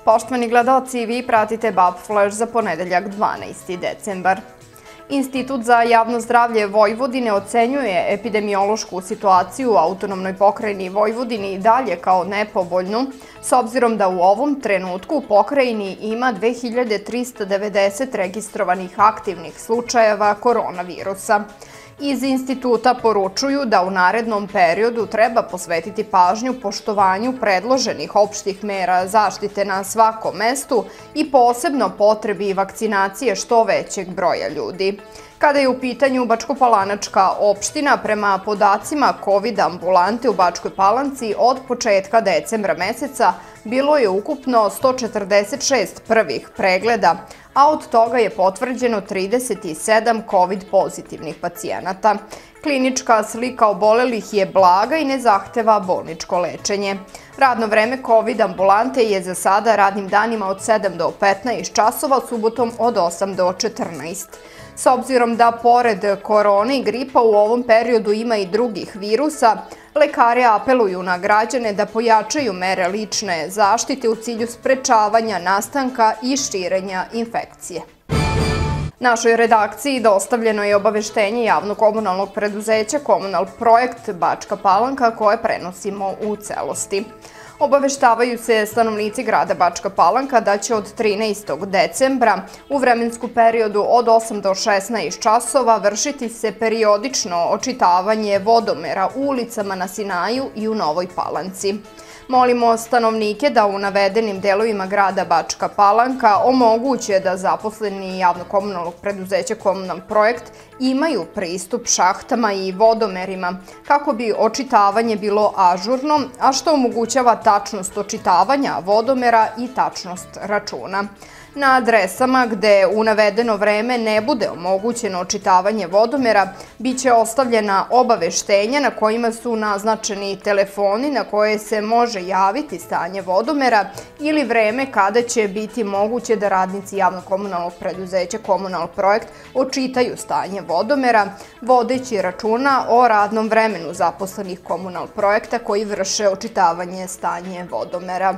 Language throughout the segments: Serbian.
Poštovani gledaoci, vi pratite BAB Flash za ponedeljak 12. decembar. Institut za javno zdravlje Vojvodine ocenjuje epidemiološku situaciju u autonomnoj pokrajini Vojvodini i dalje kao nepovoljnu, s obzirom da u ovom trenutku u pokrajini ima 2390 registrovanih aktivnih slučajeva koronavirusa. Iz instituta poručuju da u narednom periodu treba posvetiti pažnju poštovanju predloženih opštih mera zaštite na svakom mestu i posebno potrebi vakcinacije što većeg broja ljudi. Kada je u pitanju Bačko-Palanačka opština, prema podacima COVID ambulante u Bačkoj Palanci od početka decembra meseca bilo je ukupno 146 prvih pregleda, a od toga je potvrđeno 37 COVID pozitivnih pacijenata. Klinička slika obolelih je blaga i ne zahteva bolničko lečenje. Radno vreme COVID ambulante je za sada radnim danima od 7 do 15 časova, subotom od 8 do 14. S obzirom da pored korone i gripa u ovom periodu ima i drugih virusa, lekari apeluju na građane da pojačaju mere lične zaštite u cilju sprečavanja nastanka i širenja infekcije. Našoj redakciji dostavljeno je obaveštenje javno-komunalnog preduzeća Komunal projekt Bačka Palanka koje prenosimo u celosti. Obaveštavaju se stanovnici grada Bačka Palanka da će od 13. decembra u vremensku periodu od 8 do 16 časova vršiti se periodično očitavanje vodomera u ulicama na Sinaju i u Novoj Palanci. Molimo stanovnike da u navedenim delovima grada Bačka Palanka omoguće da zaposleni javno-komunalnog preduzeća Komunal projekt imaju pristup šahtama i vodomerima kako bi očitavanje bilo ažurno, a što omogućava tačnost očitavanja vodomera i tačnost računa. Na adresama gde u navedeno vreme ne bude omogućeno očitavanje vodomera, biće ostavljena obaveštenja na kojima su naznačeni telefoni na koje se može javiti stanje vodomera ili vreme kada će biti moguće da radnici javno-komunalnog preduzeća Komunal projekt očitaju stanje vodomera, vodeći računa o radnom vremenu zaposlenih Komunal projekta koji vrše očitavanje stanje vodomera.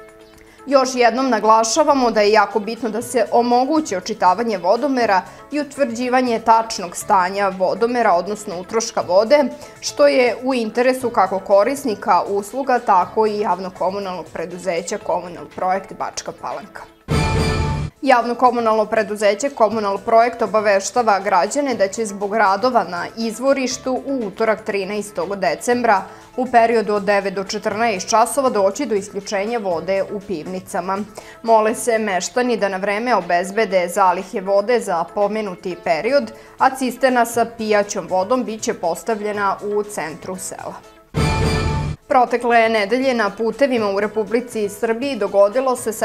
Još jednom naglašavamo da je jako bitno da se omogući očitavanje vodomera i utvrđivanje tačnog stanja vodomera, odnosno utroška vode, što je u interesu kako korisnika usluga, tako i javno-komunalnog preduzeća Komunal projekt Bačka Palanka. Javno-komunalno preduzeće Komunal projekt obaveštava građane da će zbog radova na izvorištu u utorak 13. decembra u periodu od 9 do 14 časova doći do isključenja vode u pivnicama. Mole se meštani da na vreme obezbede zalihe vode za pomenuti period, a cisterna sa pijaćom vodom biće postavljena u centru sela. Protekle nedelje na putevima u Republici Srbiji dogodilo se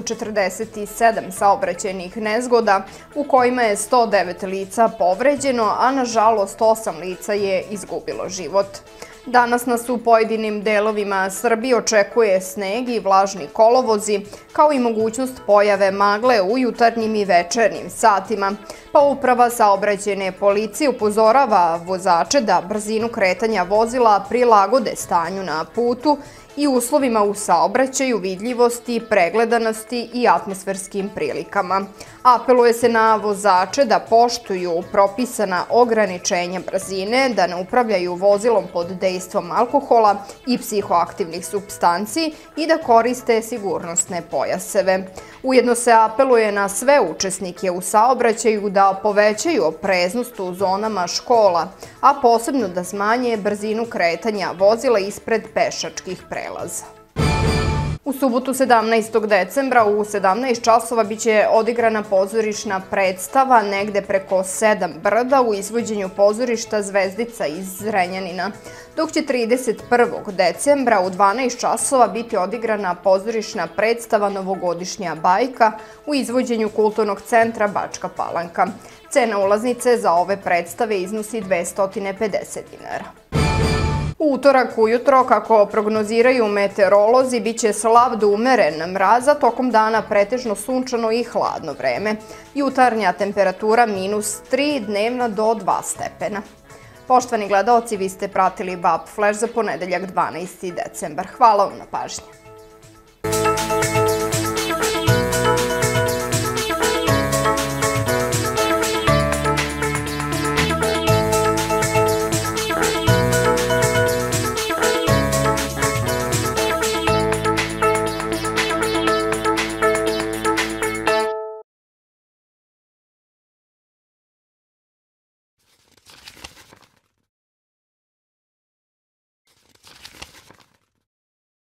747 saobraćajnih nezgoda u kojima je 109 lica povređeno, a nažalost 8 lica je izgubilo život. Danas nas u pojedinim delovima Srbije očekuje sneg i vlažni kolovozi, kao i mogućnost pojave magle u jutarnjim i večernjim satima, pa Uprava saobraćajne policije upozorava vozače da brzinu kretanja vozila prilagode stanju na putu i uslovima u saobraćaju, vidljivosti, pregledanosti i atmosferskim prilikama. Apeluje se na vozače da poštuju propisana ograničenja brzine, da ne upravljaju vozilom pod dejstvom alkohola i psihoaktivnih supstanci i da koriste sigurnosne pojaseve. Ujedno se apeluje na sve učesnike u saobraćaju da povećaju opreznost u zonama škola, a posebno da smanje brzinu kretanja vozila ispred pešačkih prelaza. U subotu 17. decembra u 17 časova biće odigrana pozorišna predstava Negde preko 7 brda u izvođenju pozorišta Zvezdica iz Zrenjanina, dok će 31. decembra u 12 časova biti odigrana pozorišna predstava Novogodišnja bajka u izvođenju Kulturnog centra Bačka Palanka. Cena ulaznice za ove predstave iznosi 250 dinara. U utorak ujutro, kako prognoziraju meteorolozi, biće slab do umeren mraz, a tokom dana pretežno sunčano i hladno vreme. Jutarnja temperatura -3, dnevna do 2 stepena. Poštovani gledaoci, vi ste pratili BAB Flash za ponedeljak 12. decembar. Hvala vam na pažnji.